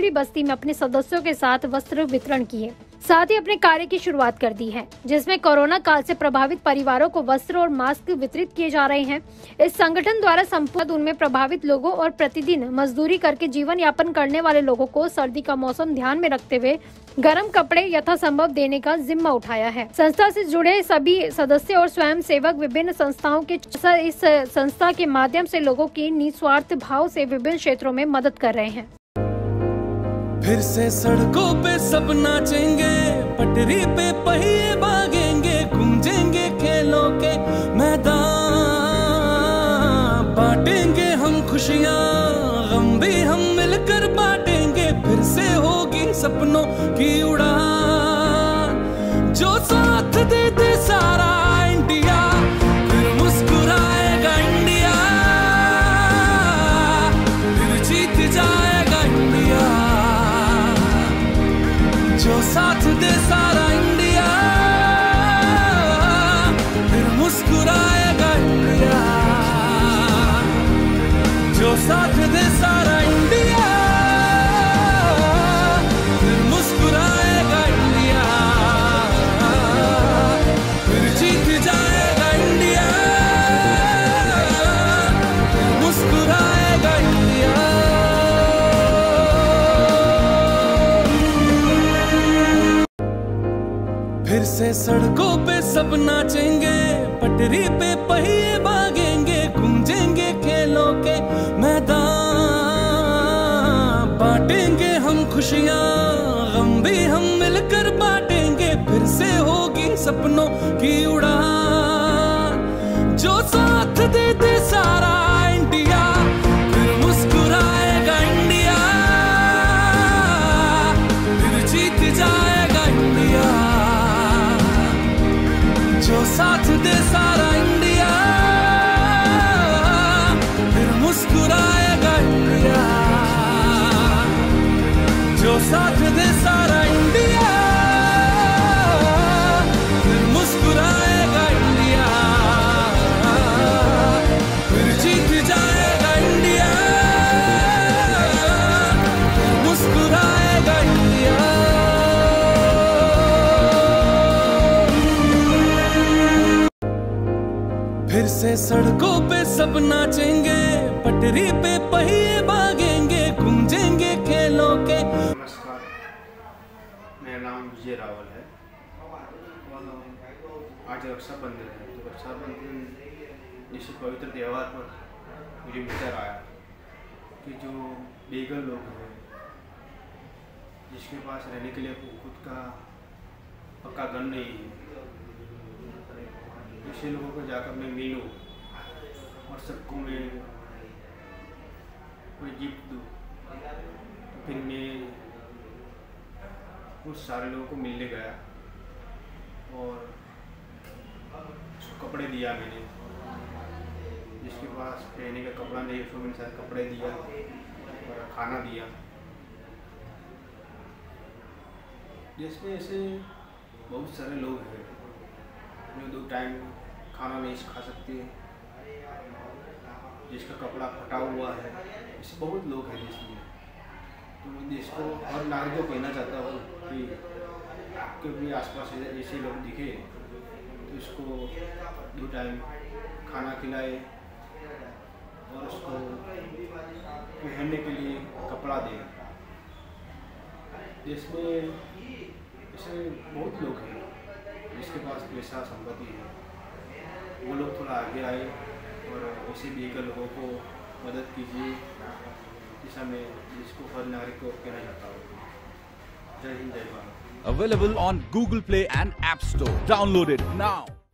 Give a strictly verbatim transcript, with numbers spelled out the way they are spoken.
पूरी बस्ती में अपने सदस्यों के साथ वस्त्र वितरण किए। साथ ही अपने कार्य की शुरुआत कर दी है, जिसमें कोरोना काल से प्रभावित परिवारों को वस्त्र और मास्क वितरित किए जा रहे हैं। इस संगठन द्वारा संपूर्ण उनमें प्रभावित लोगों और प्रतिदिन मजदूरी करके जीवन यापन करने वाले लोगों को सर्दी का मौसम ध्यान में रखते हुए गर्म कपड़े यथासंभव देने का जिम्मा उठाया है। संस्था से जुड़े सभी सदस्य और स्वयं सेवक विभिन्न संस्थाओं के इस संस्था के माध्यम से लोगों की निस्वार्थ भाव से विभिन्न क्षेत्रों में मदद कर रहे हैं। फिर से सड़कों पे सब नाचेंगे, पटरी पे पहिए भागेंगे, गूंजेंगे खेलों के मैदान, बांटेंगे हम खुशियाँ, गम भी हम मिलकर बांटेंगे। फिर से होगी सपनों की उड़ान, जो साथ दे दे सारा इंडिया, फिर मुस्कुराएगा इंडिया, फिर जीत जाएगा इंडिया। जो साथ दे सारा इंडिया, फिर मुस्कुराएगा इंडिया। जो साथ दे सारा इंडिया, फिर मुस्कुराएगा इंडिया, फिर जीत जाएगा इंडिया, फिर मुस्कुराएगा इंडिया। फिर से सड़कों पे सब नाचेंगे, पटरी पे पहिए भागेंगे, गूंजेंगे खेलों के मैदान, बांटेंगे हम खुशियाँ, गम भी हम मिलकर बांटेंगे। फिर से होगी सपनों की उड़ान, जो साथ दे दे सारा इंडिया, फिर मुस्कुराएगा इंडिया, फिर जीत जाएगा इंडिया। जो साथ दे सारा इंडिया, फिर मुस्कुराएगा इंडिया। जो साथ दे सारा इंडिया, फिर मुस्कुराएगा इंडिया, फिर जीत जाएगा इंडिया, फिर मुस्कुराएगा इंडिया। फिर से सड़कों पे सब नाचेंगे, पटरी पे पहिए भागेंगे, गूंजेंगे खेलों के। नमस्कार, मेरा नाम विजय रावल है। आज रक्षाबंधन है, तो रक्षाबंधन जैसे पवित्र त्यौहार पर मुझे विचार आया कि जो बेघर लोग हैं, जिसके पास रहने के लिए खुद का पक्का घर नहीं है, ऐसे लोगों को जाकर मैं मिलूं और सबको मैं कोई गिफ्ट दूं। तो फिर मैं उस सारे लोगों को मिलने गया और उसको कपड़े दिया मैंने। जिसके पास पहनने का कपड़ा नहीं, उसको मैंने सारे कपड़े दिया और खाना दिया। जिसमें ऐसे बहुत सारे लोग हैं जो दो टाइम खाना नहीं खा सकते, जिसका कपड़ा फटा हुआ है, ऐसे बहुत लोग हैं देश में। तो मैं देश को और नागरिक को कहना चाहता हूँ कि आपके भी आसपास ऐसे लोग दिखे तो इसको दो टाइम खाना खिलाए और उसको पहनने के लिए कपड़ा दे। देश में ऐसे बहुत लोग हैं जिसके पास पैसा संपत्ति है, वो लोग थोड़ा आगे आए और ऐसे बेघर लोगों को मदद कीजिए, जैसा मैं जिसको हर नागरिक को कहना चाहता हूँ। जय हिंद, जय Bharat. Available on Google Play and App Store. Download it now.